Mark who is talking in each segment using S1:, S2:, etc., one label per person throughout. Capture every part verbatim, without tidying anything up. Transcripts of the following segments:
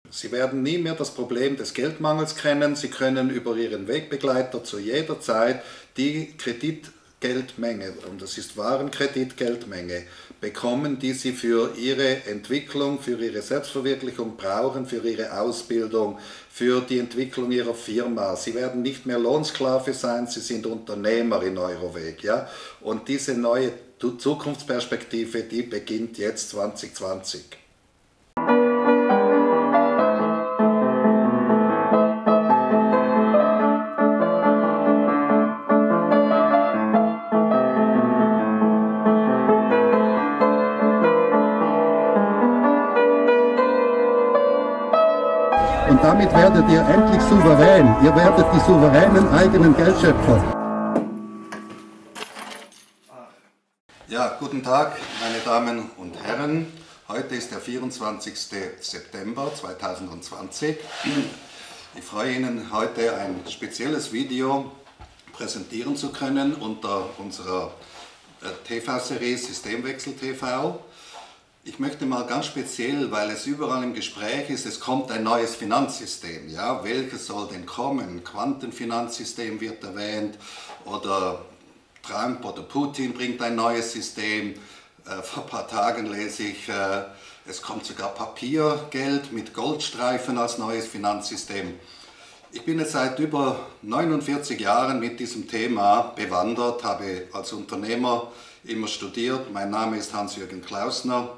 S1: Sie werden nie mehr das Problem des Geldmangels kennen. Sie können über Ihren Wegbegleiter zu jeder Zeit die Kreditgeldmenge, und das ist Warenkreditgeldmenge, bekommen, die Sie für Ihre Entwicklung, für Ihre Selbstverwirklichung brauchen, für Ihre Ausbildung, für die Entwicklung Ihrer Firma. Sie werden nicht mehr Lohnsklave sein, Sie sind Unternehmer in Euroweg. Ja? Und diese neue Zukunftsperspektive, die beginnt jetzt zwanzig zwanzig.
S2: Und damit werdet ihr endlich souverän. Ihr werdet die souveränen eigenen Geldschöpfer.
S1: Ja, guten Tag, meine Damen und Herren. Heute ist der vierundzwanzigste September zweitausendzwanzig. Ich freue Ihnen, heute ein spezielles Video präsentieren zu können unter unserer T V-Serie Systemwechsel T V. Ich möchte mal ganz speziell, weil es überall im Gespräch ist, es kommt ein neues Finanzsystem. Ja? Welches soll denn kommen? Quantenfinanzsystem wird erwähnt, oder Trump oder Putin bringt ein neues System. Äh, vor ein paar Tagen lese ich, äh, es kommt sogar Papiergeld mit Goldstreifen als neues Finanzsystem. Ich bin jetzt seit über neunundvierzig Jahren mit diesem Thema bewandert, habe als Unternehmer immer studiert. Mein Name ist Hans-Jürgen Klausner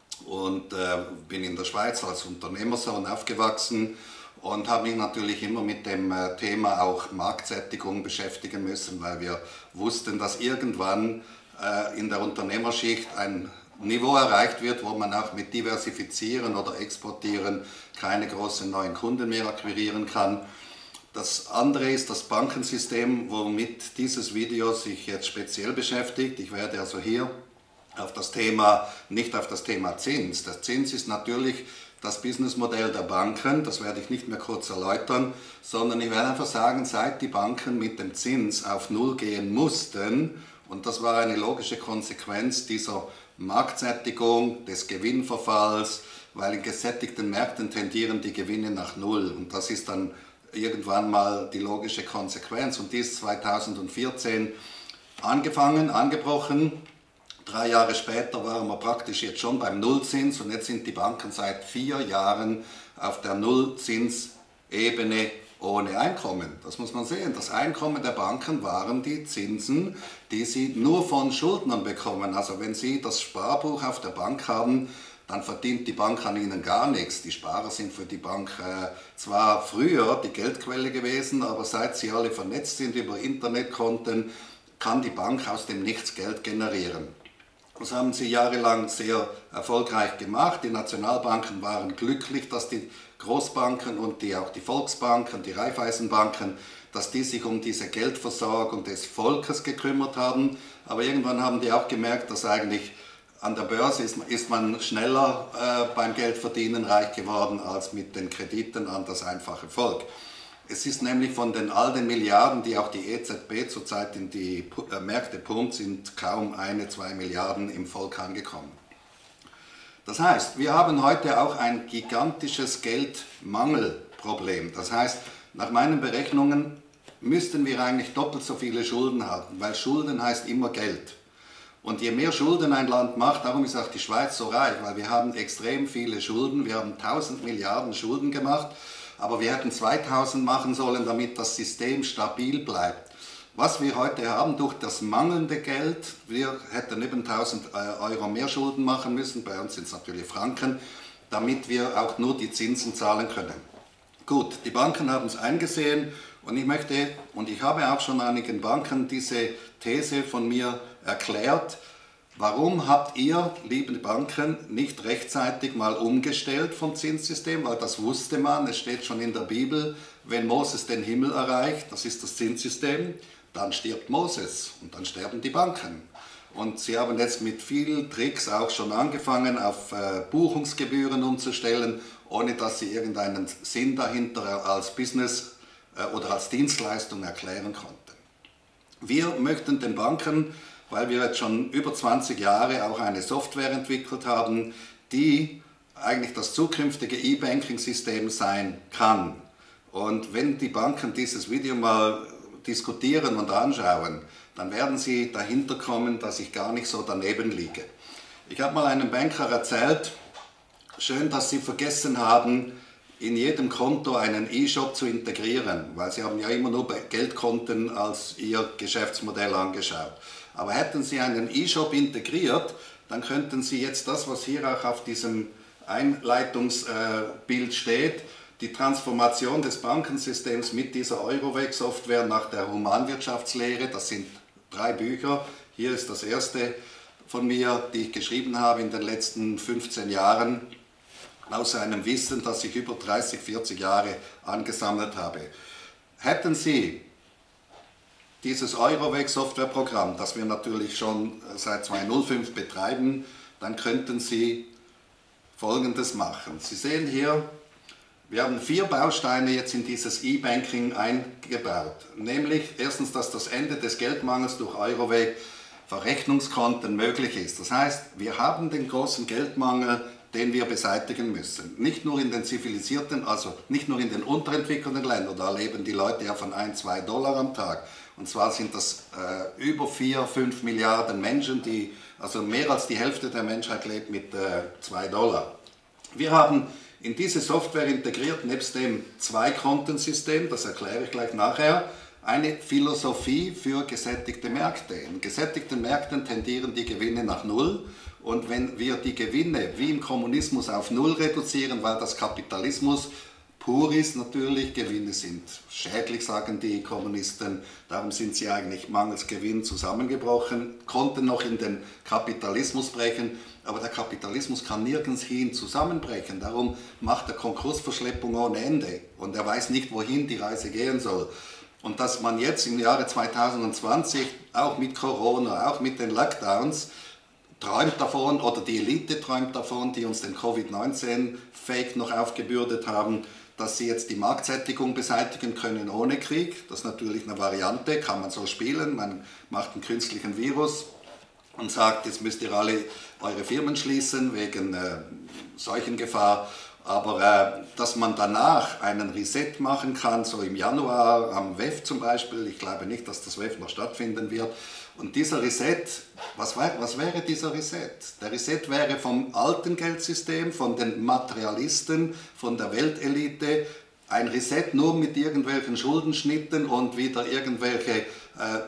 S1: und äh, bin in der Schweiz als Unternehmersohn aufgewachsen und habe mich natürlich immer mit dem äh, Thema auch Marktsättigung beschäftigen müssen, weil wir wussten, dass irgendwann äh, in der Unternehmerschicht ein Niveau erreicht wird, wo man auch mit Diversifizieren oder Exportieren keine großen neuen Kunden mehr akquirieren kann. Das andere ist das Bankensystem, womit dieses Video sich jetzt speziell beschäftigt. Ich werde also hier auf das Thema, nicht auf das Thema Zins. Der Zins ist natürlich das Businessmodell der Banken, das werde ich nicht mehr kurz erläutern, sondern ich werde einfach sagen, seit die Banken mit dem Zins auf Null gehen mussten, und das war eine logische Konsequenz dieser Marktsättigung, des Gewinnverfalls, weil in gesättigten Märkten tendieren die Gewinne nach Null, und das ist dann irgendwann mal die logische Konsequenz, und die ist zweitausendvierzehn angefangen, angebrochen. Drei Jahre später waren wir praktisch jetzt schon beim Nullzins, und jetzt sind die Banken seit vier Jahren auf der Nullzinsebene ohne Einkommen. Das muss man sehen. Das Einkommen der Banken waren die Zinsen, die sie nur von Schuldnern bekommen. Also wenn Sie das Sparbuch auf der Bank haben, dann verdient die Bank an Ihnen gar nichts. Die Sparer sind für die Bank äh, zwar früher die Geldquelle gewesen, aber seit sie alle vernetzt sind über Internetkonten, kann die Bank aus dem Nichts Geld generieren. Das haben sie jahrelang sehr erfolgreich gemacht. Die Nationalbanken waren glücklich, dass die Großbanken und die, auch die Volksbanken, die Raiffeisenbanken, dass die sich um diese Geldversorgung des Volkes gekümmert haben. Aber irgendwann haben die auch gemerkt, dass eigentlich an der Börse ist, ist man schneller äh, beim Geldverdienen reich geworden als mit den Krediten an das einfache Volk. Es ist nämlich von den all den Milliarden, die auch die E Z B zurzeit in die äh, Märkte pumpt, sind kaum eine, zwei Milliarden im Volk angekommen. Das heißt, wir haben heute auch ein gigantisches Geldmangelproblem. Das heißt, nach meinen Berechnungen müssten wir eigentlich doppelt so viele Schulden haben, weil Schulden heißt immer Geld. Und je mehr Schulden ein Land macht, darum ist auch die Schweiz so reich, weil wir haben extrem viele Schulden, wir haben tausend Milliarden Schulden gemacht, aber wir hätten zweitausend machen sollen, damit das System stabil bleibt. Was wir heute haben durch das mangelnde Geld, wir hätten eben tausend Euro mehr Schulden machen müssen, bei uns sind es natürlich Franken, damit wir auch nur die Zinsen zahlen können. Gut, die Banken haben es eingesehen, und ich möchte, und ich habe auch schon einigen Banken diese These von mir erklärt: Warum habt ihr, liebe Banken, nicht rechtzeitig mal umgestellt vom Zinssystem? Weil das wusste man, es steht schon in der Bibel, wenn Moses den Himmel erreicht, das ist das Zinssystem, dann stirbt Moses und dann sterben die Banken. Und sie haben jetzt mit vielen Tricks auch schon angefangen, auf äh, Buchungsgebühren umzustellen, ohne dass sie irgendeinen Sinn dahinter als Business äh, oder als Dienstleistung erklären konnten. Wir möchten den Banken, weil wir jetzt schon über zwanzig Jahre auch eine Software entwickelt haben, die eigentlich das zukünftige E-Banking-System sein kann. Und wenn die Banken dieses Video mal diskutieren und anschauen, dann werden sie dahinter kommen, dass ich gar nicht so daneben liege. Ich habe mal einem Banker erzählt, schön, dass Sie vergessen haben, in jedem Konto einen E-Shop zu integrieren, weil Sie haben ja immer nur Geldkonten als Ihr Geschäftsmodell angeschaut. Aber hätten Sie einen E-Shop integriert, dann könnten Sie jetzt das, was hier auch auf diesem Einleitungsbild steht, die Transformation des Bankensystems mit dieser Euroweg-Software nach der Humanwirtschaftslehre, das sind drei Bücher, hier ist das erste von mir, die ich geschrieben habe in den letzten fünfzehn Jahren, aus einem Wissen, das ich über dreißig, vierzig Jahre angesammelt habe. Hätten Sie dieses Euroweg-Softwareprogramm, das wir natürlich schon seit zweitausendfünf betreiben, dann könnten Sie Folgendes machen. Sie sehen hier, wir haben vier Bausteine jetzt in dieses E-Banking eingebaut. Nämlich erstens, dass das Ende des Geldmangels durch Euroweg Verrechnungskonten möglich ist. Das heißt, wir haben den großen Geldmangel, den wir beseitigen müssen. Nicht nur in den zivilisierten, also nicht nur in den unterentwickelten Ländern, da leben die Leute ja von ein, zwei Dollar am Tag. Und zwar sind das äh, über vier, fünf Milliarden Menschen, die, also mehr als die Hälfte der Menschheit lebt mit äh, zwei Dollar. Wir haben in diese Software integriert, nebst dem Zwei-Konten-System, das erkläre ich gleich nachher, eine Philosophie für gesättigte Märkte. In gesättigten Märkten tendieren die Gewinne nach Null. Und wenn wir die Gewinne wie im Kommunismus auf Null reduzieren, weil das Kapitalismus pur ist natürlich, Gewinne sind schädlich, sagen die Kommunisten, darum sind sie eigentlich mangels Gewinn zusammengebrochen, konnten noch in den Kapitalismus brechen, aber der Kapitalismus kann nirgends hin zusammenbrechen, darum macht er Konkursverschleppung ohne Ende und er weiß nicht, wohin die Reise gehen soll. Und dass man jetzt im Jahre zweitausendzwanzig, auch mit Corona, auch mit den Lockdowns, träumt davon, oder die Elite träumt davon, die uns den Covid neunzehn Fake noch aufgebürdet haben, dass sie jetzt die Marktsättigung beseitigen können ohne Krieg. Das ist natürlich eine Variante, kann man so spielen. Man macht einen künstlichen Virus und sagt, jetzt müsst ihr alle eure Firmen schließen wegen äh, Seuchengefahr. Aber äh, dass man danach einen Reset machen kann, so im Januar am W E F zum Beispiel, ich glaube nicht, dass das W E F noch stattfinden wird. Und dieser Reset, was, wär, was wäre dieser Reset? Der Reset wäre vom alten Geldsystem, von den Materialisten, von der Weltelite, ein Reset nur mit irgendwelchen Schuldenschnitten und wieder irgendwelche äh,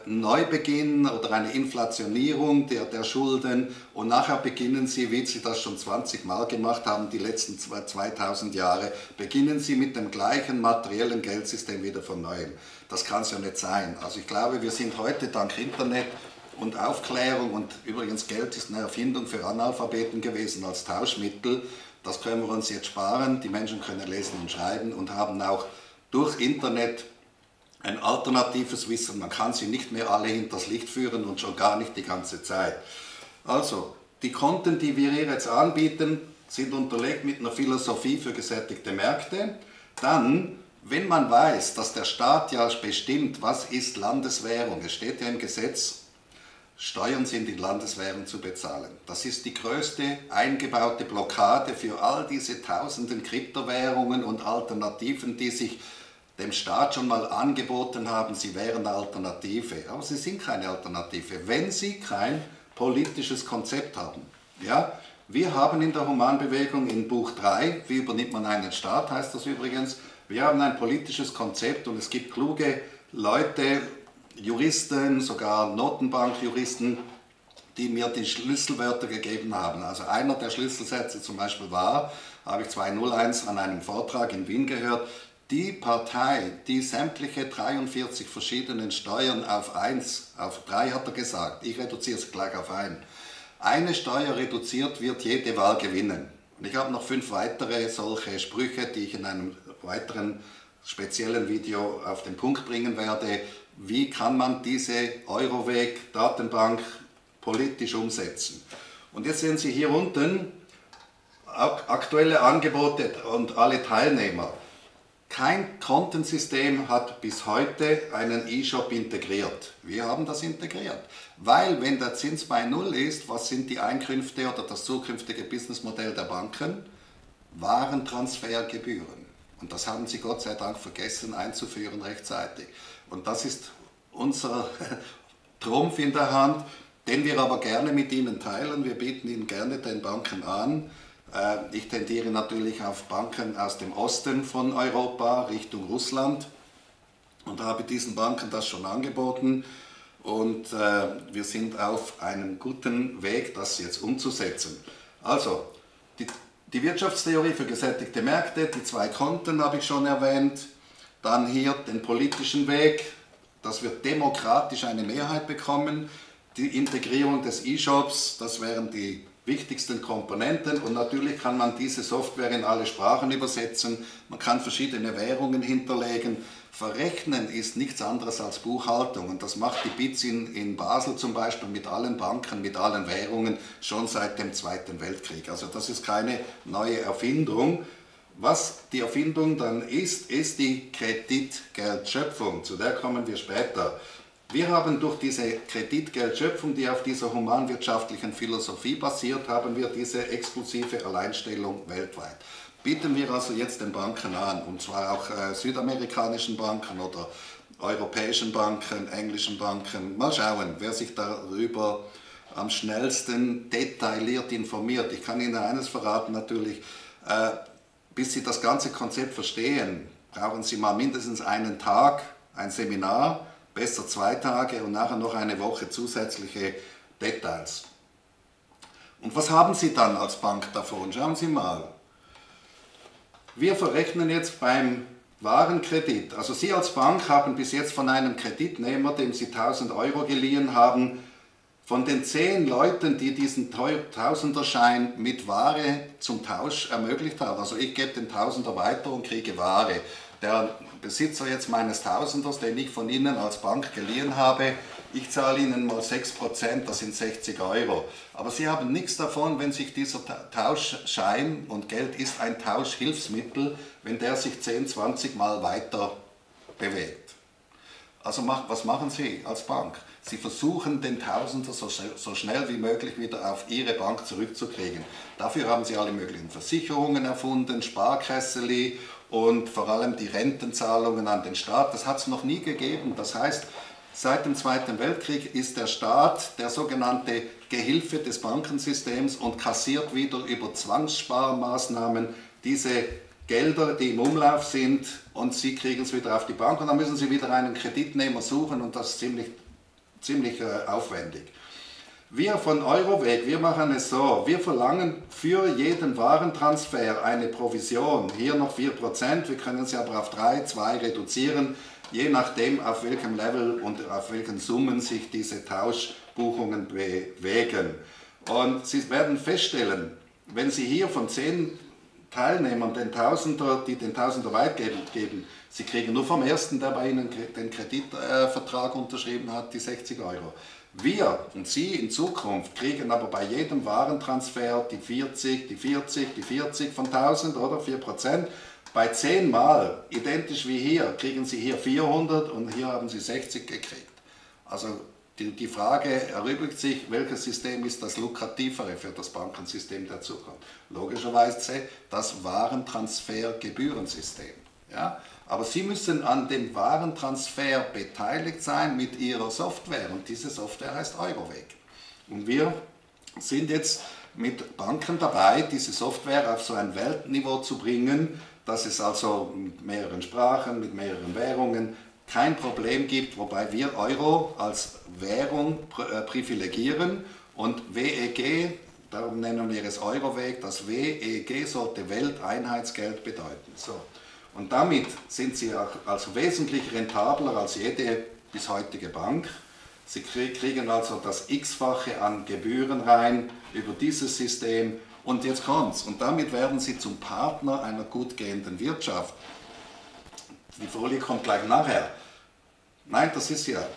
S1: Neubeginn oder eine Inflationierung der, der Schulden und nachher beginnen sie, wie sie das schon zwanzig Mal gemacht haben, die letzten zweitausend Jahre, beginnen sie mit dem gleichen materiellen Geldsystem wieder von neuem. Das kann es ja nicht sein. Also ich glaube, wir sind heute dank Internet und Aufklärung und übrigens Geld ist eine Erfindung für Analphabeten gewesen als Tauschmittel. Das können wir uns jetzt sparen. Die Menschen können lesen und schreiben und haben auch durch Internet ein alternatives Wissen. Man kann sie nicht mehr alle hinters Licht führen und schon gar nicht die ganze Zeit. Also, die Konten, die wir hier jetzt anbieten, sind unterlegt mit einer Philosophie für gesättigte Märkte. Dann, wenn man weiß, dass der Staat ja bestimmt, was ist Landeswährung, es steht ja im Gesetz, Steuern sind in Landeswährung zu bezahlen. Das ist die größte eingebaute Blockade für all diese tausenden Kryptowährungen und Alternativen, die sich dem Staat schon mal angeboten haben, sie wären eine Alternative. Aber sie sind keine Alternative, wenn sie kein politisches Konzept haben. Ja? Wir haben in der Humanbewegung in Buch drei, wie übernimmt man einen Staat, heißt das übrigens, wir haben ein politisches Konzept und es gibt kluge Leute, Juristen, sogar Notenbankjuristen, die mir die Schlüsselwörter gegeben haben. Also einer der Schlüsselsätze zum Beispiel war, habe ich zweitausendeins an einem Vortrag in Wien gehört, die Partei, die sämtliche dreiundvierzig verschiedenen Steuern auf eins, auf drei hat er gesagt, ich reduziere es gleich auf ein, eine Steuer reduziert, wird jede Wahl gewinnen. Und ich habe noch fünf weitere solche Sprüche, die ich in einem weiteren speziellen Video auf den Punkt bringen werde. Wie kann man diese Euroweg-Datenbank politisch umsetzen? Und jetzt sehen Sie hier unten aktuelle Angebote und alle Teilnehmer. Kein Kontensystem hat bis heute einen E-Shop integriert. Wir haben das integriert. Weil wenn der Zins bei Null ist, was sind die Einkünfte oder das zukünftige Businessmodell der Banken? Warentransfergebühren. Und das haben Sie Gott sei Dank vergessen einzuführen rechtzeitig. Und das ist unser Trumpf in der Hand, den wir aber gerne mit Ihnen teilen. Wir bieten ihn gerne den Banken an. Ich tendiere natürlich auf Banken aus dem Osten von Europa, Richtung Russland, und habe diesen Banken das schon angeboten. Und wir sind auf einem guten Weg, das jetzt umzusetzen. Also, die, die Wirtschaftstheorie für gesättigte Märkte, die zwei Konten habe ich schon erwähnt, dann hier den politischen Weg, dass wir demokratisch eine Mehrheit bekommen, die Integrierung des E-Shops, das wären die wichtigsten Komponenten, und natürlich kann man diese Software in alle Sprachen übersetzen, man kann verschiedene Währungen hinterlegen. Verrechnen ist nichts anderes als Buchhaltung, und das macht die B I Z in, in Basel zum Beispiel mit allen Banken, mit allen Währungen schon seit dem Zweiten Weltkrieg. Also das ist keine neue Erfindung. Was die Erfindung dann ist, ist die Kreditgeldschöpfung, zu der kommen wir später. Wir haben durch diese Kreditgeldschöpfung, die auf dieser humanwirtschaftlichen Philosophie basiert, haben wir diese exklusive Alleinstellung weltweit. Bieten wir also jetzt den Banken an, und zwar auch äh, südamerikanischen Banken oder europäischen Banken, englischen Banken. Mal schauen, wer sich darüber am schnellsten detailliert informiert. Ich kann Ihnen eines verraten natürlich, äh, bis Sie das ganze Konzept verstehen, brauchen Sie mal mindestens einen Tag, ein Seminar, besser zwei Tage und nachher noch eine Woche zusätzliche Details. Und was haben Sie dann als Bank davon? Schauen Sie mal. Wir verrechnen jetzt beim Warenkredit. Also Sie als Bank haben bis jetzt von einem Kreditnehmer, dem Sie tausend Euro geliehen haben, von den zehn Leuten, die diesen Tausenderschein mit Ware zum Tausch ermöglicht haben, also ich gebe den Tausender weiter und kriege Ware. Der Besitzer jetzt meines Tausenders, den ich von Ihnen als Bank geliehen habe, ich zahle Ihnen mal sechs Prozent, das sind sechzig Euro. Aber Sie haben nichts davon, wenn sich dieser Tauschschein, und Geld ist ein Tauschhilfsmittel, wenn der sich zehn, zwanzig Mal weiter bewegt. Also was machen Sie als Bank? Sie versuchen, den Tausender so, so schnell wie möglich wieder auf Ihre Bank zurückzukriegen. Dafür haben Sie alle möglichen Versicherungen erfunden, Sparkasseli und vor allem die Rentenzahlungen an den Staat. Das hat es noch nie gegeben. Das heißt, seit dem Zweiten Weltkrieg ist der Staat der sogenannte Gehilfe des Bankensystems und kassiert wieder über Zwangssparmaßnahmen diese Gelder, die im Umlauf sind, und Sie kriegen es wieder auf die Bank, und dann müssen Sie wieder einen Kreditnehmer suchen, und das ist ziemlich, ziemlich äh, aufwendig. Wir von Euroweg, wir machen es so, wir verlangen für jeden Warentransfer eine Provision, hier noch vier Prozent, wir können sie aber auf drei, zwei reduzieren, je nachdem auf welchem Level und auf welchen Summen sich diese Tauschbuchungen bewegen. Und Sie werden feststellen, wenn Sie hier von zehn Teilnehmern den Tausender, die den Tausender weitgeben, geben, Sie kriegen nur vom ersten, der bei Ihnen den Kreditvertrag äh, unterschrieben hat, die sechzig Euro. Wir und Sie in Zukunft kriegen aber bei jedem Warentransfer die vierzig, die vierzig, die vierzig von tausend, oder vier Prozent. Bei zehn Mal, identisch wie hier, kriegen Sie hier vierhundert und hier haben Sie sechzig gekriegt. Also die, die Frage erübrigt sich, welches System ist das lukrativere für das Bankensystem der Zukunft? Logischerweise das Warentransfergebührensystem. Ja? Aber Sie müssen an dem Warentransfer beteiligt sein mit Ihrer Software, und diese Software heißt Euroweg. Und wir sind jetzt mit Banken dabei, diese Software auf so ein Weltniveau zu bringen, dass es also mit mehreren Sprachen, mit mehreren Währungen kein Problem gibt, wobei wir Euro als Währung privilegieren, und W E G, darum nennen wir es Euroweg, das W E G sollte Welteinheitsgeld bedeuten. So. Und damit sind Sie auch also wesentlich rentabler als jede bis heutige Bank. Sie kriegen also das X-fache an Gebühren rein über dieses System, und jetzt kommt's. Und damit werden Sie zum Partner einer gut gehenden Wirtschaft. Die Folie kommt gleich nachher. Nein, das ist ja.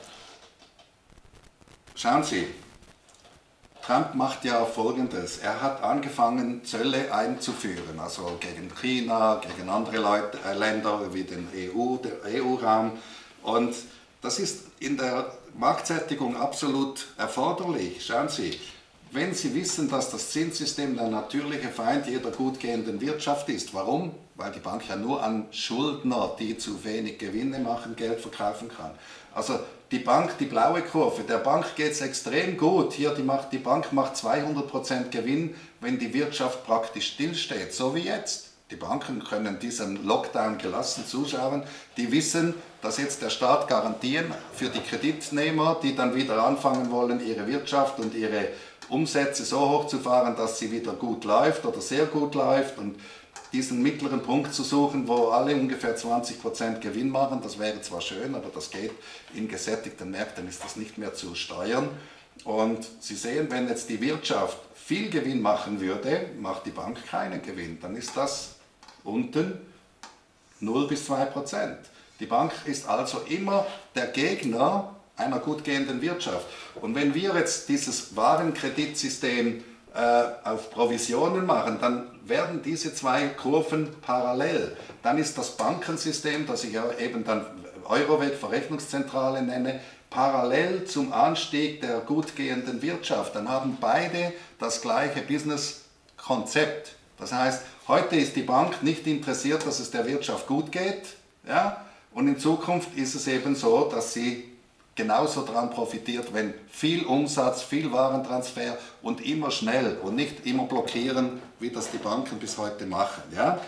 S1: Schauen Sie, Trump macht ja Folgendes. Er hat angefangen, Zölle einzuführen, also gegen China, gegen andere Leute, äh, Länder wie den E U, der E U-Raum. Und das ist in der Marktsättigung absolut erforderlich. Schauen Sie, wenn Sie wissen, dass das Zinssystem der natürliche Feind jeder gut gehenden Wirtschaft ist. Warum? Weil die Bank ja nur an Schuldner, die zu wenig Gewinne machen, Geld verkaufen kann. Also die Bank, die blaue Kurve, der Bank geht es extrem gut. Hier die, macht, die Bank macht zweihundert Prozent Gewinn, wenn die Wirtschaft praktisch stillsteht, so wie jetzt. Die Banken können diesem Lockdown gelassen zuschauen. Die wissen, dass jetzt der Staat Garantien für die Kreditnehmer, die dann wieder anfangen wollen, ihre Wirtschaft und ihre Umsätze so hochzufahren, dass sie wieder gut läuft oder sehr gut läuft, und diesen mittleren Punkt zu suchen, wo alle ungefähr zwanzig Prozent Gewinn machen, das wäre zwar schön, aber das geht in gesättigten Märkten, ist das nicht mehr zu steuern. Und Sie sehen, wenn jetzt die Wirtschaft viel Gewinn machen würde, macht die Bank keinen Gewinn, dann ist das unten null bis zwei Prozent. Die Bank ist also immer der Gegner einer gut gehenden Wirtschaft. Und wenn wir jetzt dieses Warenkreditsystem äh, auf Provisionen machen, dann werden diese zwei Kurven parallel. Dann ist das Bankensystem, das ich ja eben dann Euroweg Verrechnungszentrale nenne, parallel zum Anstieg der gut gehenden Wirtschaft. Dann haben beide das gleiche Business-Konzept. Das heißt, heute ist die Bank nicht interessiert, dass es der Wirtschaft gut geht, ja? Und in Zukunft ist es eben so, dass sie genauso daran profitiert, wenn viel Umsatz, viel Warentransfer und immer schnell und nicht immer blockieren, wie das die Banken bis heute machen. Ja?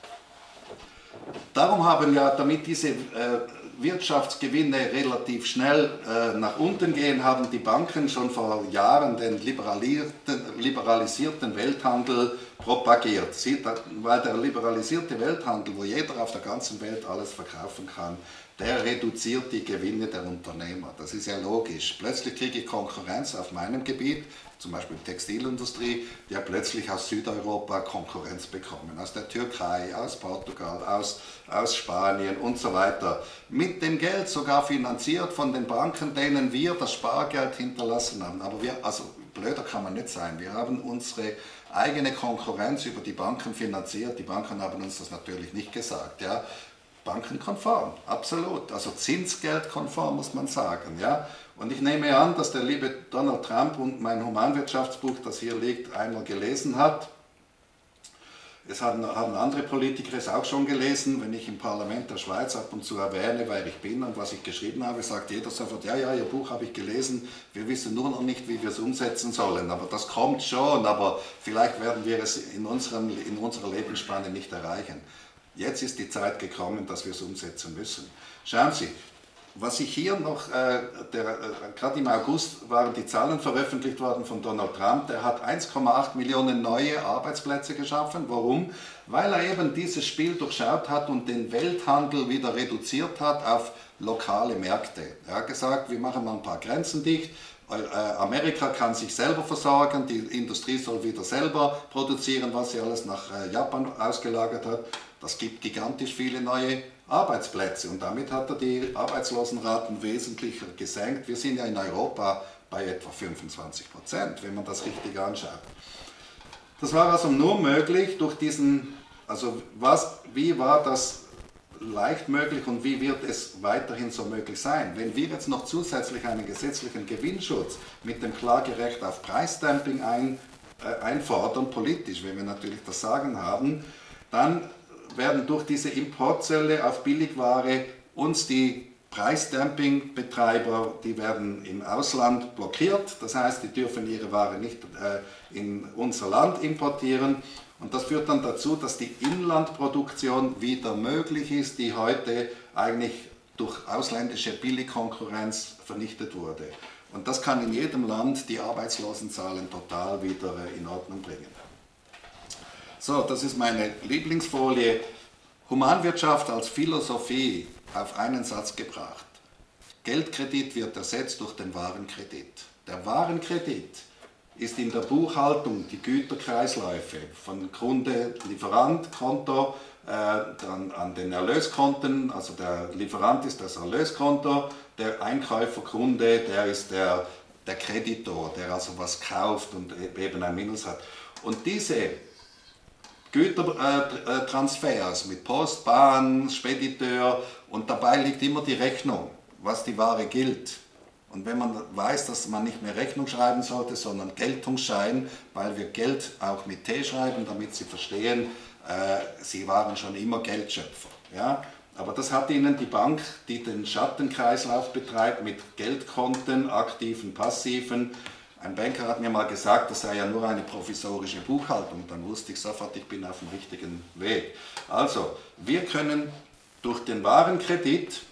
S1: Darum haben ja, damit diese äh, Wirtschaftsgewinne relativ schnell äh, nach unten gehen, haben die Banken schon vor Jahren den liberalisierten Welthandel propagiert. Sie, da, weil der liberalisierte Welthandel, wo jeder auf der ganzen Welt alles verkaufen kann, der reduziert die Gewinne der Unternehmer. Das ist ja logisch. Plötzlich kriege ich Konkurrenz auf meinem Gebiet, zum Beispiel die Textilindustrie, die hat plötzlich aus Südeuropa Konkurrenz bekommen, aus der Türkei, aus Portugal, aus, aus Spanien und so weiter. Mit dem Geld sogar finanziert von den Banken, denen wir das Spargeld hinterlassen haben. Aber wir, also blöder kann man nicht sein, wir haben unsere eigene Konkurrenz über die Banken finanziert. Die Banken haben uns das natürlich nicht gesagt. Ja? Bankenkonform, absolut, also zinsgeldkonform muss man sagen. Ja? Und ich nehme an, dass der liebe Donald Trump und mein Humanwirtschaftsbuch, das hier liegt, einmal gelesen hat. Es haben, haben andere Politiker es auch schon gelesen. Wenn ich im Parlament der Schweiz ab und zu erwähne, wer ich bin und was ich geschrieben habe, sagt jeder sofort, ja, ja, Ihr Buch habe ich gelesen, wir wissen nur noch nicht, wie wir es umsetzen sollen. Aber das kommt schon, aber vielleicht werden wir es in, unserem, in unserer Lebensspanne nicht erreichen. Jetzt ist die Zeit gekommen, dass wir es umsetzen müssen. Schauen Sie, was ich hier noch, äh, der, äh, gerade im August waren die Zahlen veröffentlicht worden von Donald Trump, der hat eins Komma acht Millionen neue Arbeitsplätze geschaffen. Warum? Weil er eben dieses Spiel durchschaut hat und den Welthandel wieder reduziert hat auf lokale Märkte. Er hat gesagt, wir machen mal ein paar Grenzen dicht, Amerika kann sich selber versorgen, die Industrie soll wieder selber produzieren, was sie alles nach Japan ausgelagert hat. Das gibt gigantisch viele neue Arbeitsplätze und damit hat er die Arbeitslosenraten wesentlich gesenkt. Wir sind ja in Europa bei etwa fünfundzwanzig Prozent, wenn man das richtig anschaut. Das war also nur möglich durch diesen, also was, wie war das leicht möglich und wie wird es weiterhin so möglich sein? Wenn wir jetzt noch zusätzlich einen gesetzlichen Gewinnschutz mit dem Klagerecht auf Preisdumping ein, äh, einfordern, politisch, wenn wir natürlich das Sagen haben, dann werden durch diese Importzölle auf Billigware uns die Preisdumpingbetreiber, die werden im Ausland blockiert, das heißt, die dürfen ihre Ware nicht äh, in unser Land importieren und das führt dann dazu, dass die Inlandproduktion wieder möglich ist, die heute eigentlich durch ausländische Billigkonkurrenz vernichtet wurde. Und das kann in jedem Land die Arbeitslosenzahlen total wieder in Ordnung bringen. So, das ist meine Lieblingsfolie. Humanwirtschaft als Philosophie auf einen Satz gebracht. Geldkredit wird ersetzt durch den Warenkredit. Der Warenkredit ist in der Buchhaltung die Güterkreisläufe von Kunde, Lieferant, Konto, äh, dann an den Erlöskonten, also der Lieferant ist das Erlöskonto, der Einkäufer, Kunde, der ist der, der Kreditor, der also was kauft und eben ein Minus hat. Und diese Gütertransfers mit Post, Bahn, Spediteur und dabei liegt immer die Rechnung, was die Ware gilt. Und wenn man weiß, dass man nicht mehr Rechnung schreiben sollte, sondern Geltungsschein, weil wir Geld auch mit T schreiben, damit Sie verstehen, äh, Sie waren schon immer Geldschöpfer. Ja? Aber das hat Ihnen die Bank, die den Schattenkreislauf betreibt, mit Geldkonten, aktiven, passiven. Ein Banker hat mir mal gesagt, das sei ja nur eine provisorische Buchhaltung. Dann wusste ich sofort, ich bin auf dem richtigen Weg. Also, wir können durch den Warenkredit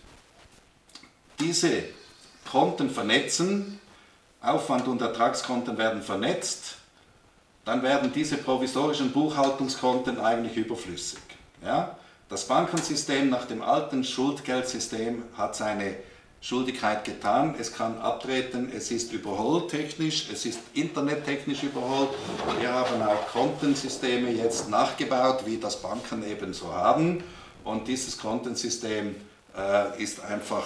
S1: diese Konten vernetzen, Aufwand- und Ertragskonten werden vernetzt, dann werden diese provisorischen Buchhaltungskonten eigentlich überflüssig. Ja? Das Bankensystem nach dem alten Schuldgeldsystem hat seine Schuldigkeit getan, es kann abtreten, es ist überholt technisch, es ist internettechnisch überholt. Wir haben auch Kontensysteme jetzt nachgebaut, wie das Banken eben so haben, und dieses Kontensystem äh, ist einfach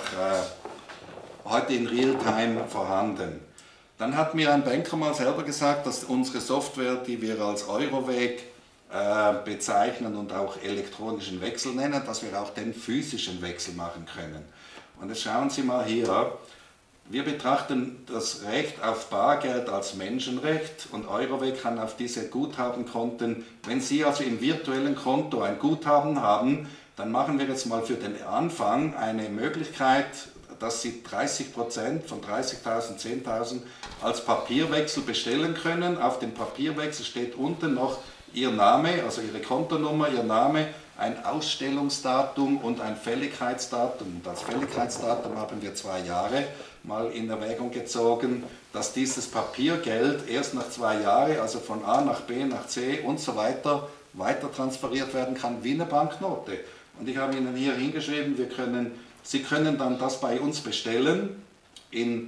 S1: äh, heute in Realtime vorhanden. Dann hat mir ein Banker mal selber gesagt, dass unsere Software, die wir als Euroweg äh, bezeichnen und auch elektronischen Wechsel nennen, dass wir auch den physischen Wechsel machen können. Und jetzt schauen Sie mal hier, wir betrachten das Recht auf Bargeld als Menschenrecht und Euroweg kann auf diese Guthabenkonten, wenn Sie also im virtuellen Konto ein Guthaben haben, dann machen wir jetzt mal für den Anfang eine Möglichkeit, dass Sie dreißig Prozent von dreißigtausend, zehntausend als Papierwechsel bestellen können. Auf dem Papierwechsel steht unten noch Ihr Name, also Ihre Kontonummer, Ihr Name, ein Ausstellungsdatum und ein Fälligkeitsdatum. Und als Fälligkeitsdatum haben wir zwei Jahre mal in Erwägung gezogen, dass dieses Papiergeld erst nach zwei Jahren, also von A nach B nach C und so weiter, weiter transferiert werden kann wie eine Banknote. Und ich habe Ihnen hier hingeschrieben, wir können, Sie können dann das bei uns bestellen in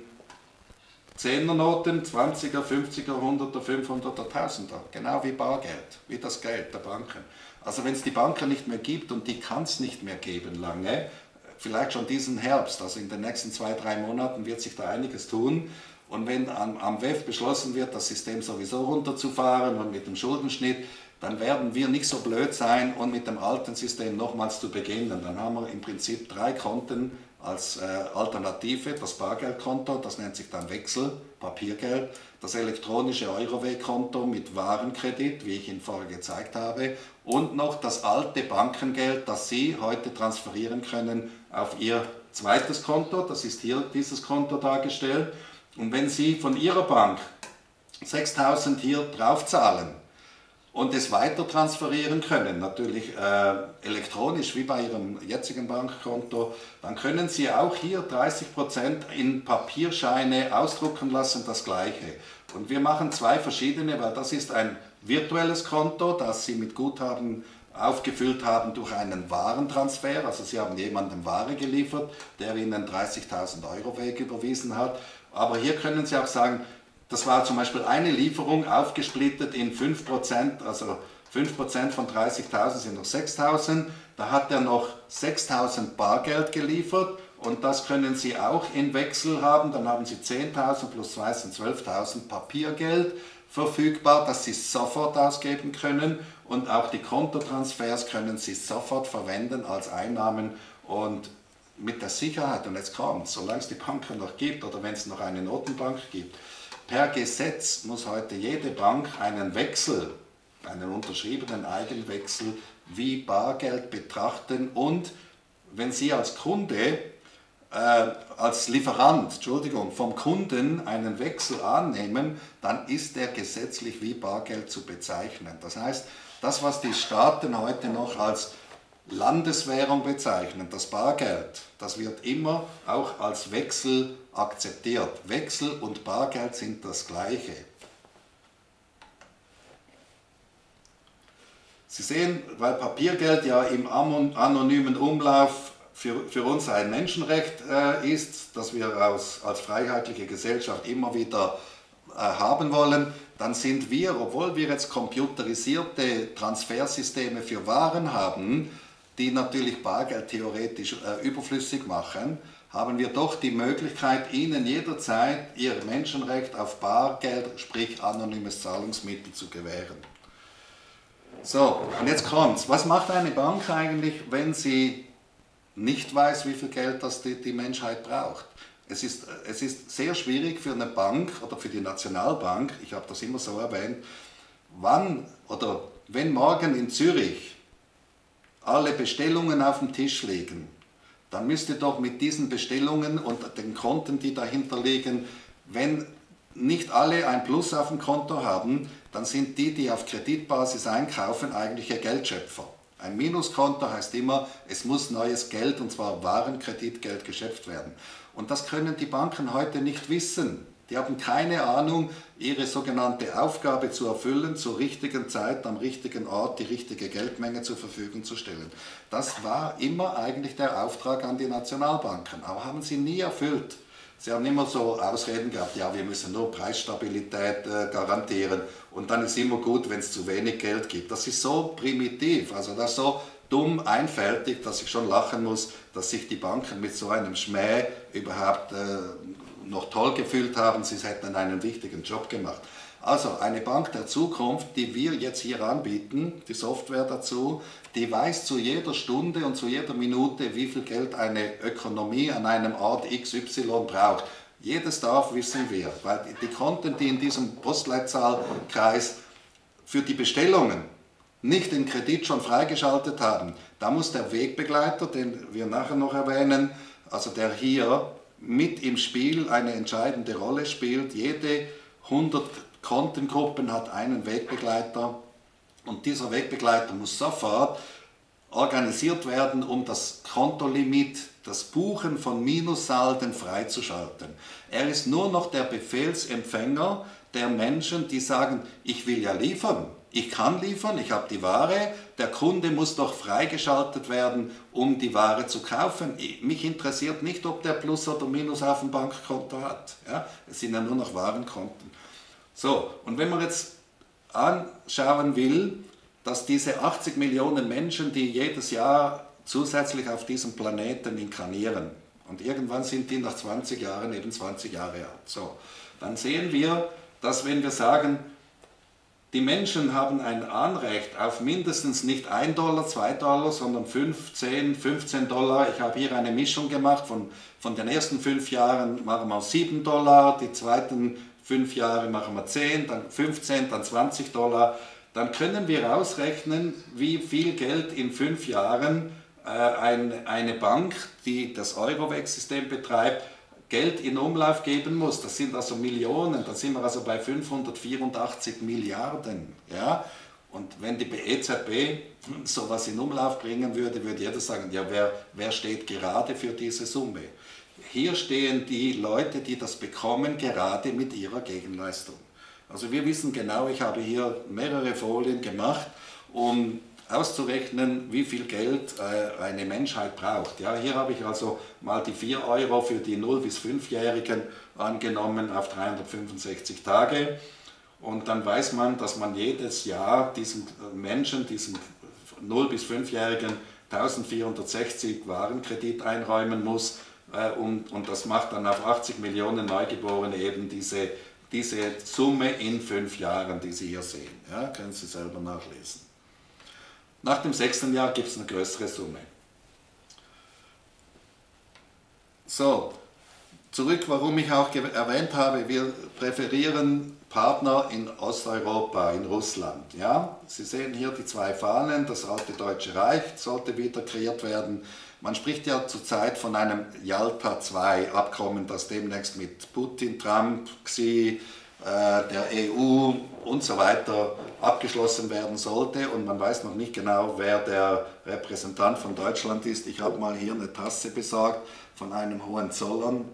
S1: Zehnernoten, zwanziger, fünfziger, hunderter, fünfhunderter, tausender, genau wie Bargeld, wie das Geld der Banken. Also wenn es die Banken nicht mehr gibt, und die kann es nicht mehr geben lange, vielleicht schon diesen Herbst, also in den nächsten zwei, drei Monaten wird sich da einiges tun. Und wenn am, am W E F beschlossen wird, das System sowieso runterzufahren und mit dem Schuldenschnitt, dann werden wir nicht so blöd sein und mit dem alten System nochmals zu beginnen. Dann haben wir im Prinzip drei Konten als äh, Alternative, das Bargeldkonto, das nennt sich dann Wechsel, Papiergeld, das elektronische Euroweg-Konto mit Warenkredit, wie ich Ihnen vorher gezeigt habe, und noch das alte Bankengeld, das Sie heute transferieren können auf Ihr zweites Konto, das ist hier dieses Konto dargestellt. Und wenn Sie von Ihrer Bank sechstausend hier draufzahlen und es weiter transferieren können, natürlich äh, elektronisch wie bei Ihrem jetzigen Bankkonto, dann können Sie auch hier dreißig Prozent in Papierscheine ausdrucken lassen, das Gleiche. Und wir machen zwei verschiedene, weil das ist ein virtuelles Konto, das Sie mit Guthaben aufgefüllt haben durch einen Warentransfer, also Sie haben jemandem Ware geliefert, der Ihnen dreißigtausend Euro Weg überwiesen hat. Aber hier können Sie auch sagen, das war zum Beispiel eine Lieferung aufgesplittet in fünf Prozent, also fünf Prozent von dreißigtausend sind noch sechstausend. Da hat er noch sechstausend Bargeld geliefert und das können Sie auch in Wechsel haben. Dann haben Sie zehntausend plus zwei sind zwölftausend Papiergeld verfügbar, das Sie sofort ausgeben können. Und auch die Kontotransfers können Sie sofort verwenden als Einnahmen und mit der Sicherheit, und jetzt kommt, solange es die Banken noch gibt oder wenn es noch eine Notenbank gibt, per Gesetz muss heute jede Bank einen Wechsel, einen unterschriebenen Eigenwechsel wie Bargeld betrachten und wenn Sie als Kunde, äh, als Lieferant, Entschuldigung, vom Kunden einen Wechsel annehmen, dann ist der gesetzlich wie Bargeld zu bezeichnen. Das heißt, das, was die Staaten heute noch als Landeswährung bezeichnen, das Bargeld, das wird immer auch als Wechsel akzeptiert. Wechsel und Bargeld sind das Gleiche. Sie sehen, weil Papiergeld ja im anonymen Umlauf für, für uns ein Menschenrecht äh, ist, das wir aus, als freiheitliche Gesellschaft immer wieder äh, haben wollen, dann sind wir, obwohl wir jetzt computerisierte Transfersysteme für Waren haben, die natürlich Bargeld theoretisch äh, überflüssig machen, haben wir doch die Möglichkeit, Ihnen jederzeit Ihr Menschenrecht auf Bargeld, sprich anonymes Zahlungsmittel, zu gewähren. So, und jetzt kommt's. Was macht eine Bank eigentlich, wenn sie nicht weiß, wie viel Geld das die, die Menschheit braucht? Es ist, es ist sehr schwierig für eine Bank oder für die Nationalbank, ich habe das immer so erwähnt, wann oder wenn morgen in Zürich alle Bestellungen auf dem Tisch liegen, dann müsste doch mit diesen Bestellungen und den Konten, die dahinter liegen, wenn nicht alle ein Plus auf dem Konto haben, dann sind die, die auf Kreditbasis einkaufen, eigentliche Geldschöpfer. Ein Minuskonto heißt immer, es muss neues Geld, und zwar Warenkreditgeld, geschöpft werden. Und das können die Banken heute nicht wissen. Die haben keine Ahnung, ihre sogenannte Aufgabe zu erfüllen, zur richtigen Zeit, am richtigen Ort die richtige Geldmenge zur Verfügung zu stellen. Das war immer eigentlich der Auftrag an die Nationalbanken, aber haben sie nie erfüllt. Sie haben immer so Ausreden gehabt, ja, wir müssen nur Preisstabilität äh, garantieren und dann ist immer gut, wenn es zu wenig Geld gibt. Das ist so primitiv, also das ist so dumm einfältig, dass ich schon lachen muss, dass sich die Banken mit so einem Schmäh überhaupt äh, noch toll gefühlt haben, sie hätten einen wichtigen Job gemacht. Also eine Bank der Zukunft, die wir jetzt hier anbieten, die Software dazu, die weiß zu jeder Stunde und zu jeder Minute, wie viel Geld eine Ökonomie an einem Ort X Y braucht. Jedes Dorf wissen wir, weil die Konten, die in diesem Postleitzahlkreis für die Bestellungen nicht den Kredit schon freigeschaltet haben, da muss der Wegbegleiter, den wir nachher noch erwähnen, also der hier mit im Spiel eine entscheidende Rolle spielt. Jede hundert Kontengruppen hat einen Wegbegleiter und dieser Wegbegleiter muss sofort organisiert werden, um das Kontolimit, das Buchen von Minussalden freizuschalten. Er ist nur noch der Befehlsempfänger der Menschen, die sagen, ich will ja liefern. Ich kann liefern, ich habe die Ware, der Kunde muss doch freigeschaltet werden, um die Ware zu kaufen. Mich interessiert nicht, ob der Plus oder Minus auf dem Bankkonto hat. Ja? Es sind ja nur noch Warenkonten. So, und wenn man jetzt anschauen will, dass diese achtzig Millionen Menschen, die jedes Jahr zusätzlich auf diesem Planeten inkarnieren, und irgendwann sind die nach zwanzig Jahren eben zwanzig Jahre alt, so, dann sehen wir, dass wenn wir sagen, die Menschen haben ein Anrecht auf mindestens nicht ein Dollar, zwei Dollar, sondern fünf, zehn, fünfzehn Dollar. Ich habe hier eine Mischung gemacht, von, von den ersten fünf Jahren machen wir sieben Dollar, die zweiten fünf Jahre machen wir zehn, dann fünfzehn, dann zwanzig Dollar. Dann können wir ausrechnen, wie viel Geld in fünf Jahren äh, ein, eine Bank, die das Euroweg-System betreibt, Geld in Umlauf geben muss. Das sind also Millionen, da sind wir also bei fünfhundertvierundachtzig Milliarden. Ja? Und wenn die E Z B sowas in Umlauf bringen würde, würde jeder sagen, ja, wer, wer steht gerade für diese Summe? Hier stehen die Leute, die das bekommen, gerade mit ihrer Gegenleistung. Also wir wissen genau, ich habe hier mehrere Folien gemacht, um auszurechnen, wie viel Geld äh, eine Menschheit braucht. Ja, hier habe ich also mal die vier Euro für die null bis fünfjährigen angenommen auf dreihundertfünfundsechzig Tage. Und dann weiß man, dass man jedes Jahr diesen Menschen, diesem null bis fünfjährigen eintausendvierhundertsechzig Warenkredit einräumen muss. Äh, und, und das macht dann auf achtzig Millionen Neugeborene eben diese, diese Summe in fünf Jahren, die Sie hier sehen. Ja, können Sie selber nachlesen. Nach dem sechsten Jahr gibt es eine größere Summe. So, zurück, warum ich auch erwähnt habe, wir präferieren Partner in Osteuropa, in Russland. Ja? Sie sehen hier die zwei Fahnen, das alte Deutsche Reich sollte wieder kreiert werden. Man spricht ja zurzeit von einem Jalta zwei Abkommen, das demnächst mit Putin, Trump, Xi, der E U und so weiter abgeschlossen werden sollte, und man weiß noch nicht genau, wer der Repräsentant von Deutschland ist. Ich habe mal hier eine Tasse besorgt von einem Hohenzollern.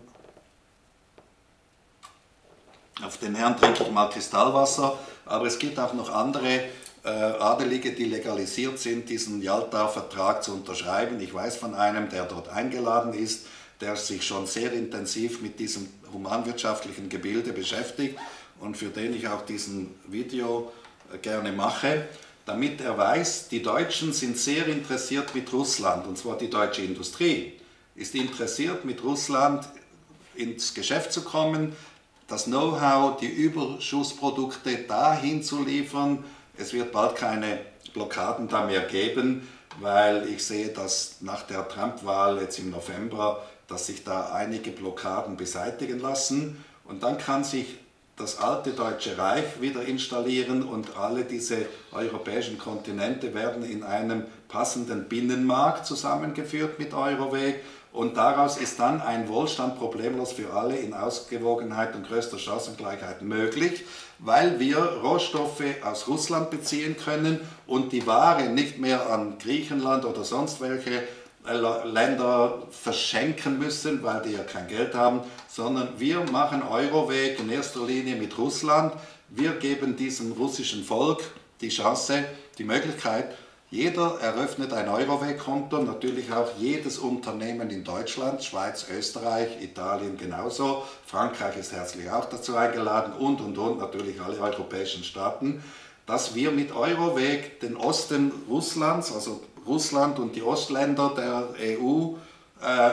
S1: Auf den Herrn trinke ich mal Kristallwasser, aber es gibt auch noch andere äh, Adelige, die legalisiert sind, diesen Jalta-Vertrag zu unterschreiben. Ich weiß von einem, der dort eingeladen ist, der sich schon sehr intensiv mit diesem humanwirtschaftlichen Gebilde beschäftigt und für den ich auch diesen Video gerne mache, damit er weiß, die Deutschen sind sehr interessiert mit Russland, und zwar die deutsche Industrie ist interessiert, mit Russland ins Geschäft zu kommen, das Know-how, die Überschussprodukte dahin zu liefern. Es wird bald keine Blockaden da mehr geben, weil ich sehe, dass nach der Trump-Wahl jetzt im November dass sich da einige Blockaden beseitigen lassen und dann kann sich das alte Deutsche Reich wieder installieren und alle diese europäischen Kontinente werden in einem passenden Binnenmarkt zusammengeführt mit Euroweg und daraus ist dann ein Wohlstand problemlos für alle in Ausgewogenheit und größter Chancengleichheit möglich, weil wir Rohstoffe aus Russland beziehen können und die Ware nicht mehr an Griechenland oder sonst welche Länder verschenken müssen, weil die ja kein Geld haben, sondern wir machen Euroweg in erster Linie mit Russland. Wir geben diesem russischen Volk die Chance, die Möglichkeit, jeder eröffnet ein Euroweg-Konto, natürlich auch jedes Unternehmen in Deutschland, Schweiz, Österreich, Italien genauso, Frankreich ist herzlich auch dazu eingeladen und und und natürlich alle europäischen Staaten, dass wir mit Euroweg den Osten Russlands, also Russland und die Ostländer der E U, äh,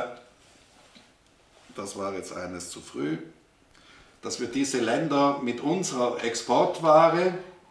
S1: das war jetzt eines zu früh, dass wir diese Länder mit unserer Exportware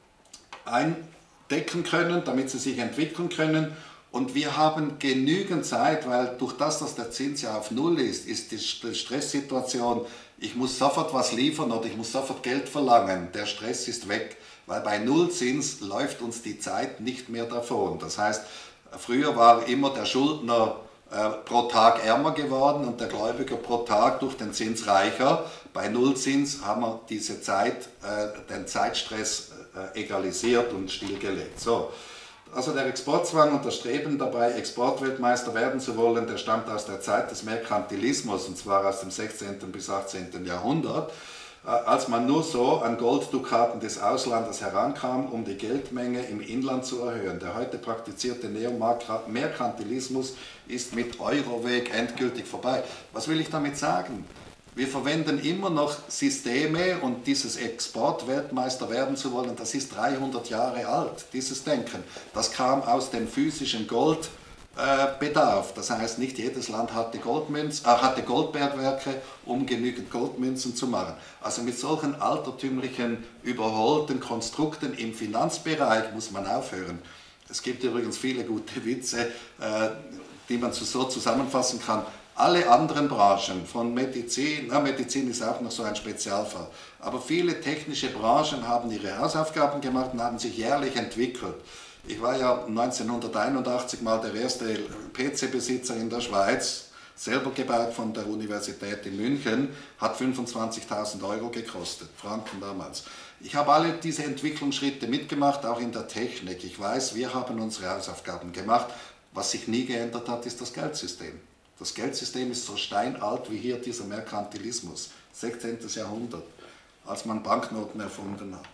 S1: eindecken können, damit sie sich entwickeln können. Und wir haben genügend Zeit, weil durch das, dass der Zins ja auf Null ist, ist die Stresssituation, ich muss sofort was liefern oder ich muss sofort Geld verlangen, der Stress ist weg, weil bei Nullzins läuft uns die Zeit nicht mehr davon. Das heißt, früher war immer der Schuldner äh, pro Tag ärmer geworden und der Gläubiger pro Tag durch den Zins reicher. Bei Nullzins haben wir diese Zeit, äh, den Zeitstress äh, egalisiert und stillgelegt. So. Also der Exportzwang und das Streben dabei, Exportweltmeister werden zu wollen, der stammt aus der Zeit des Merkantilismus, und zwar aus dem sechzehnten bis achtzehnten Jahrhundert. Als man nur so an Golddukaten des Auslandes herankam, um die Geldmenge im Inland zu erhöhen. Der heute praktizierte Neomerkantilismus ist mit Euroweg endgültig vorbei. Was will ich damit sagen? Wir verwenden immer noch Systeme und dieses Exportweltmeister werden zu wollen, das ist dreihundert Jahre alt, dieses Denken. Das kam aus dem physischen Gold. Bedarf. Das heißt, nicht jedes Land hatte, Goldmünz, äh, hatte Goldbergwerke, um genügend Goldmünzen zu machen. Also mit solchen altertümlichen, überholten Konstrukten im Finanzbereich muss man aufhören. Es gibt übrigens viele gute Witze, äh, die man so zusammenfassen kann. Alle anderen Branchen, von Medizin, na, Medizin ist auch noch so ein Spezialfall, aber viele technische Branchen haben ihre Hausaufgaben gemacht und haben sich jährlich entwickelt. Ich war ja neunzehnhunderteinundachtzig mal der erste P C-Besitzer in der Schweiz, selber gebaut von der Universität in München, hat fünfundzwanzigtausend Euro gekostet, Franken damals. Ich habe alle diese Entwicklungsschritte mitgemacht, auch in der Technik. Ich weiß, wir haben unsere Hausaufgaben gemacht. Was sich nie geändert hat, ist das Geldsystem. Das Geldsystem ist so steinalt wie hier dieser Merkantilismus, sechzehnten Jahrhundert, als man Banknoten erfunden hat.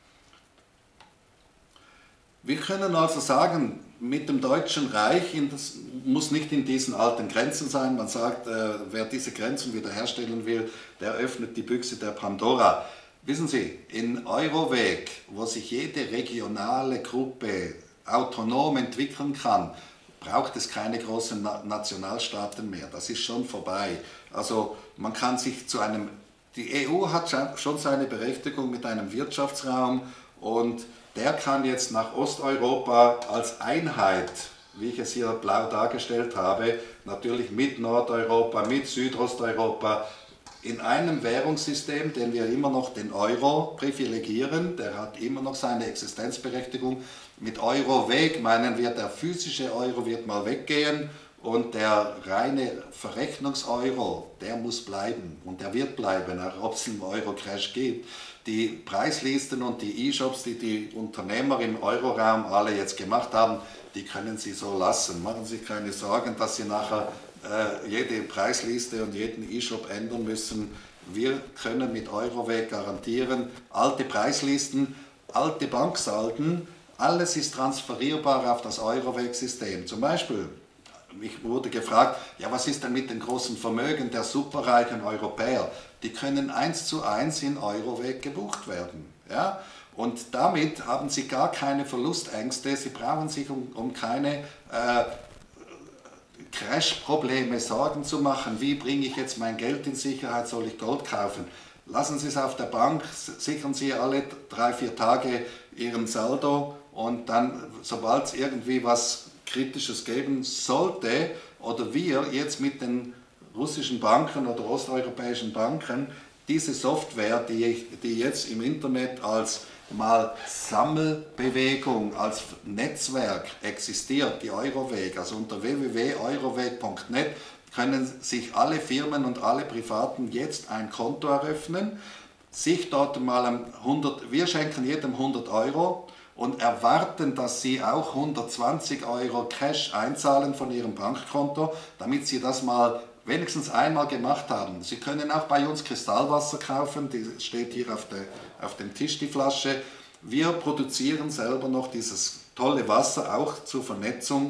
S1: Wir können also sagen, mit dem Deutschen Reich, das muss nicht in diesen alten Grenzen sein, man sagt, äh, wer diese Grenzen wiederherstellen will, der öffnet die Büchse der Pandora. Wissen Sie, in Euroweg, wo sich jede regionale Gruppe autonom entwickeln kann, braucht es keine großen Na- Nationalstaaten mehr, das ist schon vorbei. Also man kann sich zu einem, die E U hat schon seine Berechtigung mit einem Wirtschaftsraum und der kann jetzt nach Osteuropa als Einheit, wie ich es hier blau dargestellt habe, natürlich mit Nordeuropa, mit Südosteuropa, in einem Währungssystem, den wir immer noch den Euro privilegieren, der hat immer noch seine Existenzberechtigung. Mit Euroweg meinen wir, der physische Euro wird mal weggehen und der reine Verrechnungseuro, der muss bleiben und der wird bleiben, auch ob es einen Euro-Crash gibt. Die Preislisten und die E-Shops, die die Unternehmer im Euroraum alle jetzt gemacht haben, die können Sie so lassen. Machen Sie sich keine Sorgen, dass Sie nachher äh, jede Preisliste und jeden E-Shop ändern müssen. Wir können mit Euroweg garantieren, alte Preislisten, alte Banksalden, alles ist transferierbar auf das Euroweg-System. Zum Beispiel, ich wurde gefragt, ja, was ist denn mit den großen Vermögen der superreichen Europäer? Die können eins zu eins in Euroweg gebucht werden. Ja? Und damit haben sie gar keine Verlustängste, sie brauchen sich um, um keine äh, Crash-Probleme Sorgen zu machen. Wie bringe ich jetzt mein Geld in Sicherheit, soll ich Gold kaufen? Lassen Sie es auf der Bank, sichern Sie alle drei, vier Tage Ihren Saldo und dann, sobald es irgendwie was Kritisches geben sollte oder wir jetzt mit den russischen Banken oder osteuropäischen Banken diese Software, die, die jetzt im Internet als mal Sammelbewegung, als Netzwerk existiert, die Euroweg, also unter w w w punkt euroweg punkt net können sich alle Firmen und alle Privaten jetzt ein Konto eröffnen, sich dort mal hundert, wir schenken jedem hundert Euro und erwarten, dass Sie auch hundertzwanzig Euro Cash einzahlen von Ihrem Bankkonto, damit Sie das mal wenigstens einmal gemacht haben. Sie können auch bei uns Kristallwasser kaufen, die steht hier auf, der, auf dem Tisch, die Flasche. Wir produzieren selber noch dieses tolle Wasser, auch zur Vernetzung.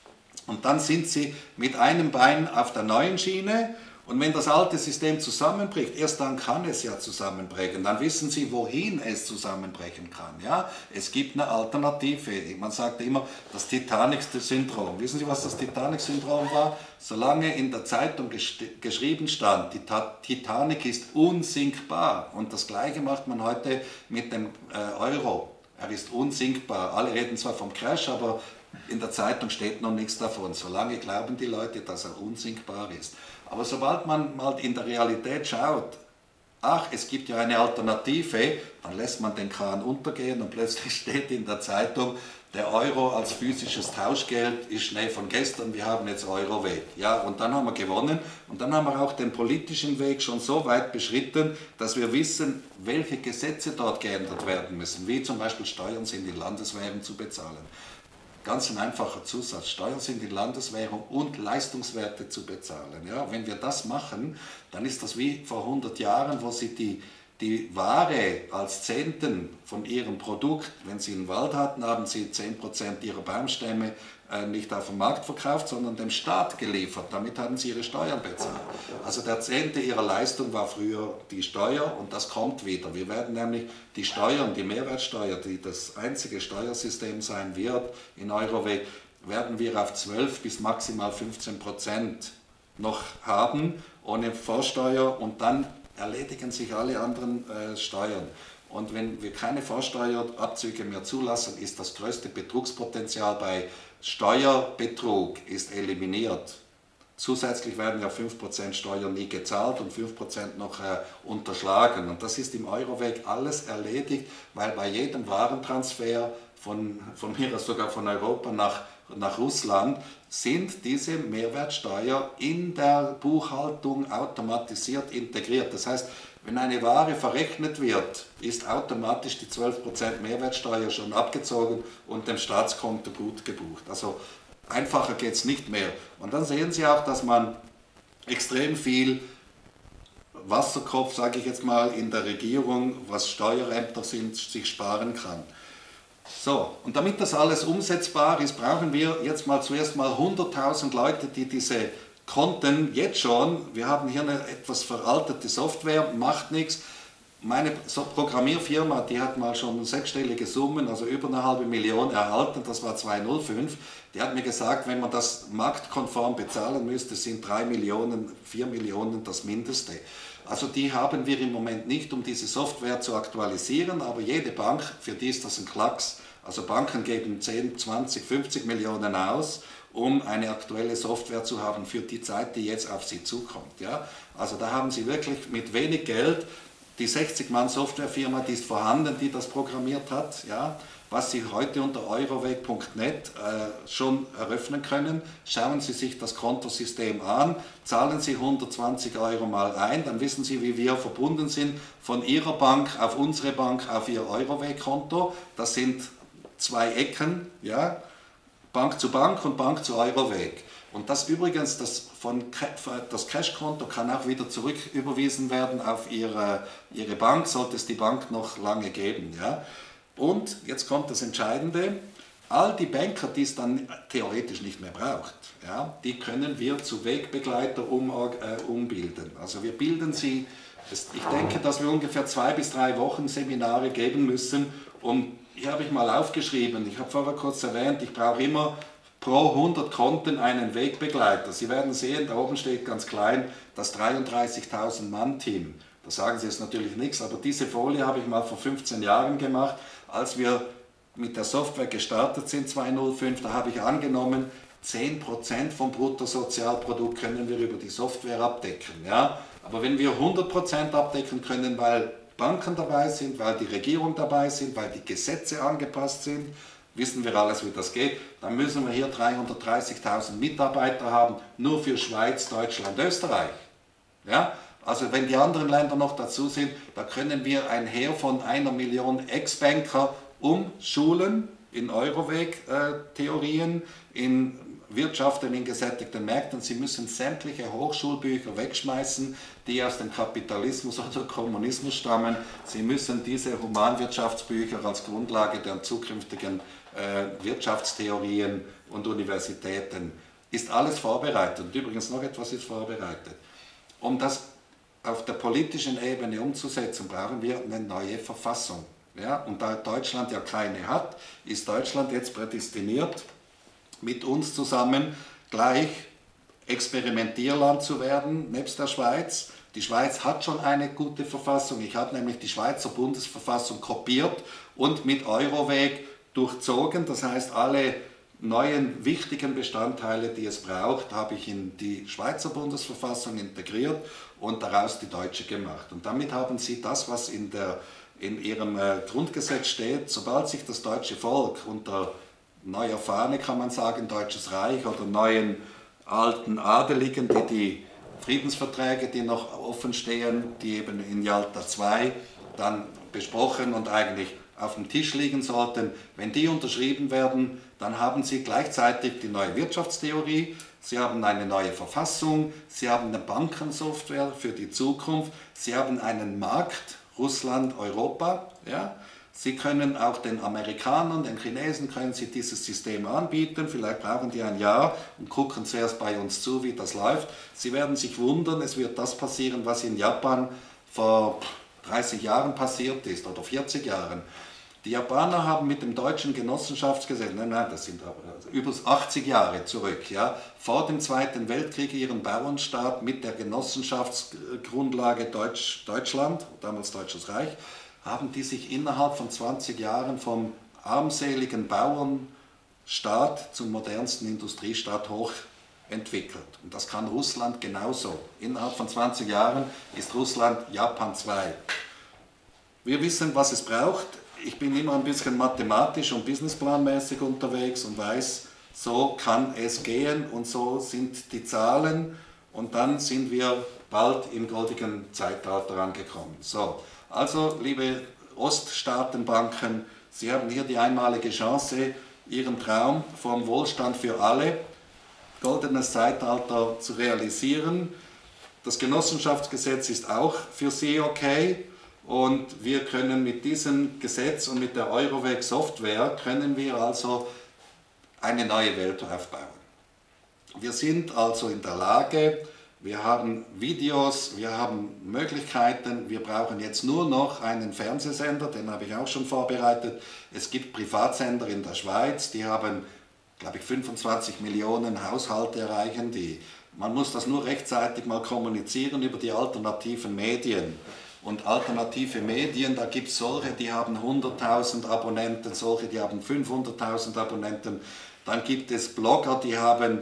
S1: Und dann sind Sie mit einem Bein auf der neuen Schiene. Und wenn das alte System zusammenbricht, erst dann kann es ja zusammenbrechen. Dann wissen Sie, wohin es zusammenbrechen kann. Ja? Es gibt eine Alternative. Man sagt immer, das Titanic-Syndrom. Wissen Sie, was das Titanic-Syndrom war? Solange in der Zeitung geschrieben stand, die Titanic ist unsinkbar. Und das Gleiche macht man heute mit dem Euro. Er ist unsinkbar. Alle reden zwar vom Crash, aber in der Zeitung steht noch nichts davon. Solange glauben die Leute, dass er unsinkbar ist. Aber sobald man mal in der Realität schaut, ach, es gibt ja eine Alternative, dann lässt man den Kran untergehen und plötzlich steht in der Zeitung, der Euro als physisches Tauschgeld ist Schnee von gestern, wir haben jetzt Euroweg. Ja, und dann haben wir gewonnen und dann haben wir auch den politischen Weg schon so weit beschritten, dass wir wissen, welche Gesetze dort geändert werden müssen, wie zum Beispiel Steuern sind in Landeswährung zu bezahlen. Ganz ein einfacher Zusatz, Steuern sind in Landeswährung und Leistungswerte zu bezahlen. Ja, wenn wir das machen, dann ist das wie vor hundert Jahren, wo Sie die, die Ware als Zehnten von Ihrem Produkt, wenn Sie einen Wald hatten, haben Sie zehn Prozent Ihrer Baumstämme äh, nicht auf dem Markt verkauft, sondern dem Staat geliefert. Damit haben Sie Ihre Steuern bezahlt. Also der Zehnte Ihrer Leistung war früher die Steuer und das kommt wieder. Wir werden nämlich die Steuern, die Mehrwertsteuer, die das einzige Steuersystem sein wird in Euroweg, werden wir auf zwölf bis maximal fünfzehn Prozent noch haben, ohne Vorsteuer und dann erledigen sich alle anderen äh, Steuern. Und wenn wir keine Vorsteuerabzüge mehr zulassen, ist das größte Betrugspotenzial bei Steuerbetrug ist eliminiert. Zusätzlich werden ja fünf Prozent Steuern nie gezahlt und fünf Prozent noch äh, unterschlagen. Und das ist im Euroweg alles erledigt, weil bei jedem Warentransfer von, von mir aus sogar von Europa nach, nach Russland sind diese Mehrwertsteuer in der Buchhaltung automatisiert integriert. Das heißt, wenn eine Ware verrechnet wird, ist automatisch die zwölf Prozent Mehrwertsteuer schon abgezogen und dem Staatskonto gut gebucht. Also einfacher geht es nicht mehr. Und dann sehen Sie auch, dass man extrem viel Wasserkopf, sage ich jetzt mal, in der Regierung, was Steuerämter sind, sich sparen kann. So, und damit das alles umsetzbar ist, brauchen wir jetzt mal zuerst mal hunderttausend Leute, die diese Konten jetzt schon, wir haben hier eine etwas veraltete Software, macht nichts. Meine Programmierfirma, die hat mal schon sechsstellige Summen, also über eine halbe Million erhalten, das war zweitausendfünf. Die hat mir gesagt, wenn man das marktkonform bezahlen müsste, sind drei Millionen, vier Millionen das Mindeste. Also die haben wir im Moment nicht, um diese Software zu aktualisieren, aber jede Bank, für die ist das ein Klacks. Also Banken geben zehn, zwanzig, fünfzig Millionen aus, um eine aktuelle Software zu haben für die Zeit, die jetzt auf sie zukommt. Ja? Also da haben sie wirklich mit wenig Geld die sechzig Mann Softwarefirma, die ist vorhanden, die das programmiert hat, ja, was Sie heute unter euroweg punkt net äh, schon eröffnen können. Schauen Sie sich das Kontosystem an, zahlen Sie hundertzwanzig Euro mal ein, dann wissen Sie, wie wir verbunden sind von Ihrer Bank auf unsere Bank auf Ihr Euroweg-Konto. Das sind zwei Ecken, ja, Bank zu Bank und Bank zu Euroweg. Und das übrigens, das, von, das Cashkonto kann auch wieder zurück überwiesen werden auf Ihre, Ihre Bank, sollte es die Bank noch lange geben. Ja? Und jetzt kommt das Entscheidende, all die Banker, die es dann theoretisch nicht mehr braucht, ja, die können wir zu Wegbegleiter um, äh, umbilden. Also wir bilden sie, ich denke, dass wir ungefähr zwei bis drei Wochen Seminare geben müssen, um, hier habe ich mal aufgeschrieben, ich habe vorher kurz erwähnt, ich brauche immer pro hundert Konten einen Wegbegleiter. Sie werden sehen, da oben steht ganz klein das dreiunddreißigtausend Mann Team. Da sagen Sie jetzt natürlich nichts, aber diese Folie habe ich mal vor fünfzehn Jahren gemacht, als wir mit der Software gestartet sind, zweitausendfünf. Da habe ich angenommen, zehn Prozent vom Bruttosozialprodukt können wir über die Software abdecken. Ja? Aber wenn wir hundert Prozent abdecken können, weil Banken dabei sind, weil die Regierung dabei sind, weil die Gesetze angepasst sind, wissen wir alles, wie das geht, dann müssen wir hier dreihundertdreißigtausend Mitarbeiter haben, nur für Schweiz, Deutschland, Österreich. Ja? Also wenn die anderen Länder noch dazu sind, da können wir ein Heer von einer Million Ex-Banker umschulen in Euroweg-Theorien, in Wirtschaften in gesättigten Märkten. Sie müssen sämtliche Hochschulbücher wegschmeißen, die aus dem Kapitalismus oder Kommunismus stammen. Sie müssen diese Humanwirtschaftsbücher als Grundlage der zukünftigen äh, Wirtschaftstheorien und Universitäten. Ist alles vorbereitet. Und übrigens noch etwas ist vorbereitet. Um das auf der politischen Ebene umzusetzen, brauchen wir eine neue Verfassung. Ja? Und da Deutschland ja keine hat, ist Deutschland jetzt prädestiniert, mit uns zusammen gleich Experimentierland zu werden, nebst der Schweiz. Die Schweiz hat schon eine gute Verfassung. Ich habe nämlich die Schweizer Bundesverfassung kopiert und mit Euroweg durchzogen. Das heißt, alle neuen wichtigen Bestandteile, die es braucht, habe ich in die Schweizer Bundesverfassung integriert und daraus die deutsche gemacht. Und damit haben Sie das, was in, der, in Ihrem Grundgesetz steht, sobald sich das deutsche Volk unter neuer Fahne, kann man sagen, Deutsches Reich oder neuen alten Adeligen, die die Friedensverträge, die noch offen stehen, die eben in Jalta zwei dann besprochen und eigentlich auf dem Tisch liegen sollten, wenn die unterschrieben werden, dann haben Sie gleichzeitig die neue Wirtschaftstheorie, Sie haben eine neue Verfassung, Sie haben eine Bankensoftware für die Zukunft, Sie haben einen Markt, Russland, Europa, ja? Sie können auch den Amerikanern, den Chinesen, können Sie dieses System anbieten. Vielleicht brauchen die ein Jahr und gucken zuerst bei uns zu, wie das läuft. Sie werden sich wundern, es wird das passieren, was in Japan vor dreißig Jahren passiert ist oder vierzig Jahren. Die Japaner haben mit dem deutschen Genossenschaftsgesetz, nein, nein, das sind aber über achtzig Jahre zurück, ja, vor dem Zweiten Weltkrieg ihren Bauernstaat mit der Genossenschaftsgrundlage Deutsch, Deutschland, damals Deutsches Reich, haben die sich innerhalb von zwanzig Jahren vom armseligen Bauernstaat zum modernsten Industriestaat hochentwickelt. Und das kann Russland genauso. Innerhalb von zwanzig Jahren ist Russland Japan zwei. Wir wissen, was es braucht. Ich bin immer ein bisschen mathematisch und businessplanmäßig unterwegs und weiß, so kann es gehen und so sind die Zahlen und dann sind wir bald im goldenen Zeitalter angekommen. So. Also, liebe Oststaatenbanken, Sie haben hier die einmalige Chance, Ihren Traum vom Wohlstand für alle, goldenes Zeitalter, zu realisieren. Das Genossenschaftsgesetz ist auch für Sie okay und wir können mit diesem Gesetz und mit der Euroweg-Software können wir also eine neue Welt aufbauen. Wir sind also in der Lage, wir haben Videos, wir haben Möglichkeiten, wir brauchen jetzt nur noch einen Fernsehsender, den habe ich auch schon vorbereitet. Es gibt Privatsender in der Schweiz, die haben, glaube ich, fünfundzwanzig Millionen Haushalte erreichen die. Man muss das nur rechtzeitig mal kommunizieren über die alternativen Medien. Und alternative Medien, da gibt es solche, die haben hunderttausend Abonnenten, solche, die haben fünfhunderttausend Abonnenten. Dann gibt es Blogger, die haben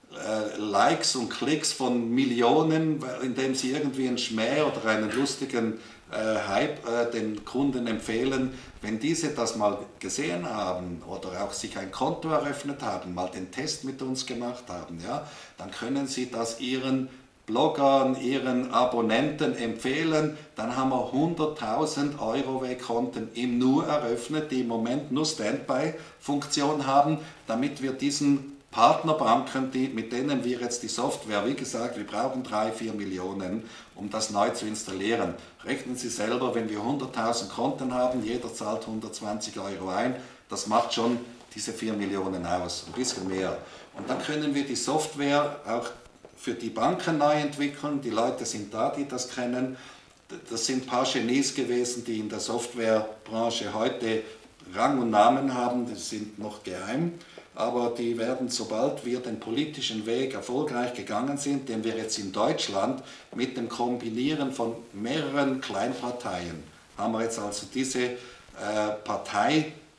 S1: Likes und Klicks von Millionen, indem sie irgendwie einen Schmäh oder einen lustigen äh, Hype äh, den Kunden empfehlen. Wenn diese das mal gesehen haben oder auch sich ein Konto eröffnet haben, mal den Test mit uns gemacht haben, ja, dann können sie das ihren Bloggern, ihren Abonnenten empfehlen. Dann haben wir hunderttausend Euroweg-Konten im Nu eröffnet, die im Moment nur Standby-Funktion haben, damit wir diesen Partnerbanken, die, mit denen wir jetzt die Software, wie gesagt, wir brauchen drei, vier Millionen, um das neu zu installieren. Rechnen Sie selber, wenn wir hunderttausend Konten haben, jeder zahlt hundertzwanzig Euro ein, das macht schon diese vier Millionen aus, ein bisschen mehr. Und dann können wir die Software auch für die Banken neu entwickeln, die Leute sind da, die das kennen. Das sind ein paar Genies gewesen, die in der Softwarebranche heute Rang und Namen haben, die sind noch geheim. Aber die werden, sobald wir den politischen Weg erfolgreich gegangen sind, den wir jetzt in Deutschland mit dem Kombinieren von mehreren Kleinparteien, haben wir jetzt also diese äh, Partei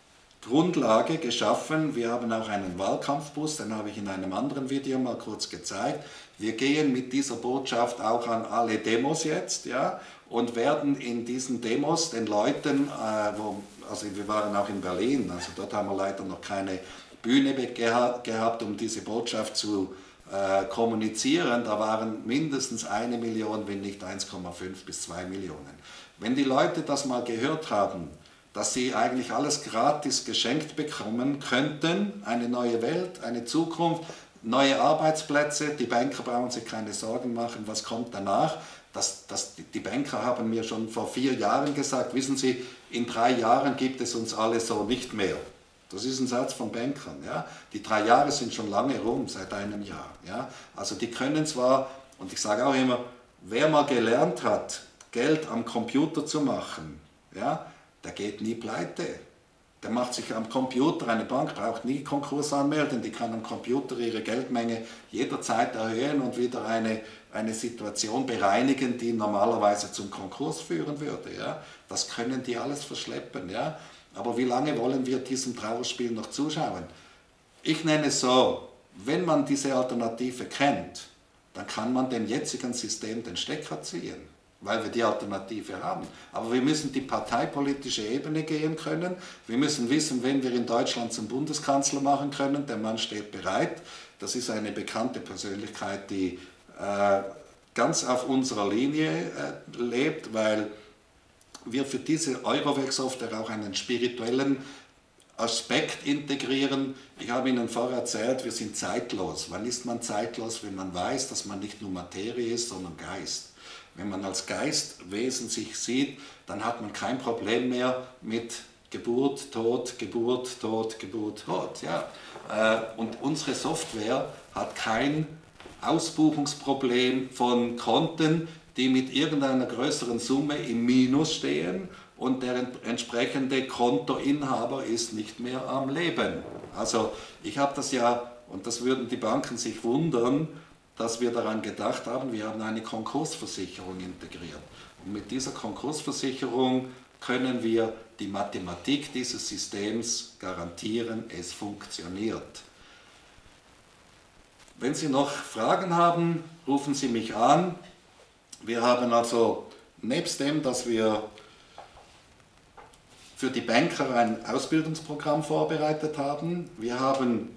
S1: Grundlage geschaffen. Wir haben auch einen Wahlkampfbus, den habe ich in einem anderen Video mal kurz gezeigt. Wir gehen mit dieser Botschaft auch an alle Demos jetzt, ja, und werden in diesen Demos den Leuten, äh, wo, also wir waren auch in Berlin, also dort haben wir leider noch keine Bühne geha gehabt, um diese Botschaft zu äh, kommunizieren. Da waren mindestens eine Million, wenn nicht eins Komma fünf bis zwei Millionen. Wenn die Leute das mal gehört haben, dass sie eigentlich alles gratis geschenkt bekommen könnten, eine neue Welt, eine Zukunft, neue Arbeitsplätze, die Banker brauchen sich keine Sorgen machen, was kommt danach. Das, das, die Banker haben mir schon vor vier Jahren gesagt, wissen Sie, in drei Jahren gibt es uns alle so nicht mehr. Das ist ein Satz von Bankern. Ja? Die drei Jahre sind schon lange rum, seit einem Jahr. Ja? Also die können zwar, und ich sage auch immer, wer mal gelernt hat, Geld am Computer zu machen, ja, der geht nie pleite. Der macht sich am Computer, eine Bank braucht nie Konkurs anmelden, die kann am Computer ihre Geldmenge jederzeit erhöhen und wieder eine, eine Situation bereinigen, die normalerweise zum Konkurs führen würde. Ja? Das können die alles verschleppen. Ja? Aber wie lange wollen wir diesem Trauerspiel noch zuschauen? Ich nenne es so, wenn man diese Alternative kennt, dann kann man dem jetzigen System den Stecker ziehen, weil wir die Alternative haben. Aber wir müssen die parteipolitische Ebene gehen können. Wir müssen wissen, wen wir in Deutschland zum Bundeskanzler machen können. Der Mann steht bereit. Das ist eine bekannte Persönlichkeit, die äh, ganz auf unserer Linie äh, lebt, weil wir für diese Euroweg-Software auch einen spirituellen Aspekt integrieren. Ich habe Ihnen vorher erzählt, wir sind zeitlos. Wann ist man zeitlos? Wenn man weiß, dass man nicht nur Materie ist, sondern Geist. Wenn man als Geistwesen sich sieht, dann hat man kein Problem mehr mit Geburt, Tod, Geburt, Tod, Geburt, Tod. Ja. Und unsere Software hat kein Ausbuchungsproblem von Konten, die mit irgendeiner größeren Summe im Minus stehen und der entsprechende Kontoinhaber ist nicht mehr am Leben. Also ich habe das ja, und das würden die Banken sich wundern, dass wir daran gedacht haben, wir haben eine Konkursversicherung integriert. Und mit dieser Konkursversicherung können wir die Mathematik dieses Systems garantieren, es funktioniert. Wenn Sie noch Fragen haben, rufen Sie mich an. Wir haben also, nebst dem, dass wir für die Banker ein Ausbildungsprogramm vorbereitet haben, wir haben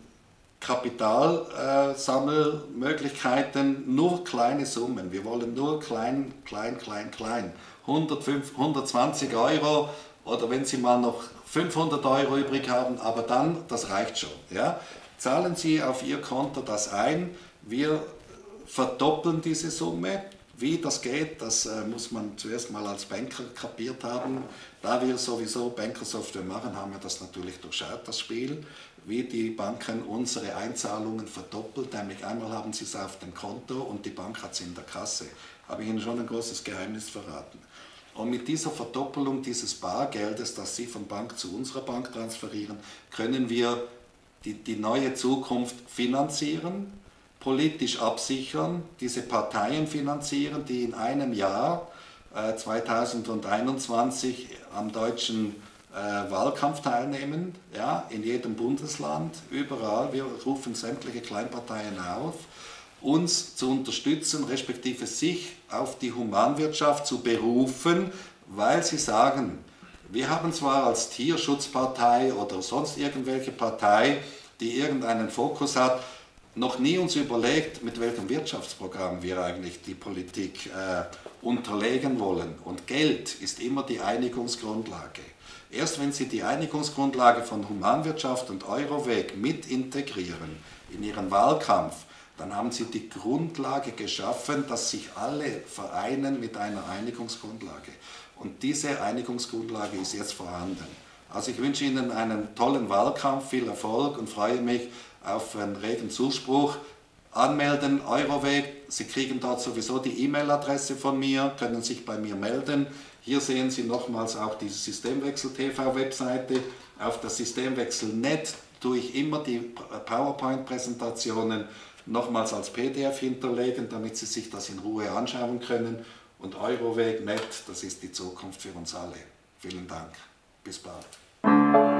S1: Kapitalsammelmöglichkeiten, nur kleine Summen. Wir wollen nur klein, klein, klein, klein. hundertfünf, hundertzwanzig Euro oder wenn Sie mal noch fünfhundert Euro übrig haben, aber dann, das reicht schon. Ja? Zahlen Sie auf Ihr Konto das ein, wir verdoppeln diese Summe. Wie das geht, das äh, muss man zuerst mal als Banker kapiert haben. Da wir sowieso Bankersoftware machen, haben wir das natürlich durchschaut, das Spiel, wie die Banken unsere Einzahlungen verdoppelt. Nämlich einmal haben sie es auf dem Konto und die Bank hat es in der Kasse. Habe ich Ihnen schon ein großes Geheimnis verraten. Und mit dieser Verdoppelung dieses Bargeldes, das Sie von Bank zu unserer Bank transferieren, können wir die, die neue Zukunft finanzieren, politisch absichern, diese Parteien finanzieren, die in einem Jahr, äh, zweitausendeinundzwanzig, am deutschen äh, Wahlkampf teilnehmen, ja, in jedem Bundesland, überall. Wir rufen sämtliche Kleinparteien auf, uns zu unterstützen, respektive sich auf die Humanwirtschaft zu berufen, weil sie sagen, wir haben zwar als Tierschutzpartei oder sonst irgendwelche Partei, die irgendeinen Fokus hat, noch nie uns überlegt, mit welchem Wirtschaftsprogramm wir eigentlich die Politik äh, unterlegen wollen. Und Geld ist immer die Einigungsgrundlage. Erst wenn Sie die Einigungsgrundlage von Humanwirtschaft und Euroweg mit integrieren in Ihren Wahlkampf, dann haben Sie die Grundlage geschaffen, dass sich alle vereinen mit einer Einigungsgrundlage. Und diese Einigungsgrundlage ist jetzt vorhanden. Also ich wünsche Ihnen einen tollen Wahlkampf, viel Erfolg und freue mich auf einen regen Zuspruch. Anmelden, Euroweg, Sie kriegen dort sowieso die E-Mail-Adresse von mir, können sich bei mir melden. Hier sehen Sie nochmals auch die Systemwechsel-T V-Webseite. Auf der Systemwechsel Punkt net tue ich immer die PowerPoint-Präsentationen nochmals als P D F hinterlegen, damit Sie sich das in Ruhe anschauen können. Und Euroweg Punkt net, das ist die Zukunft für uns alle. Vielen Dank. Bis bald.